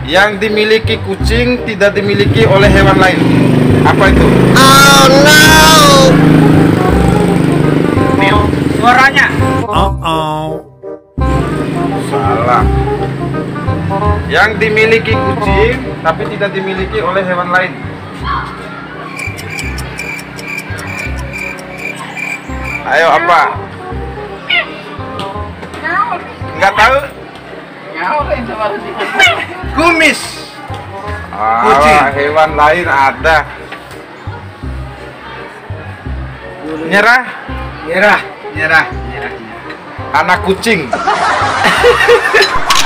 yang dimiliki kucing tidak dimiliki oleh hewan lain. Apa itu? Oh no. Suaranya. Salah. Yang dimiliki kucing tapi tidak dimiliki oleh hewan lain. Ayo apa? Nggak tahu? Kumis. Kucing. Hewan lain ada. Nyerah? Nyerah. Anak kucing.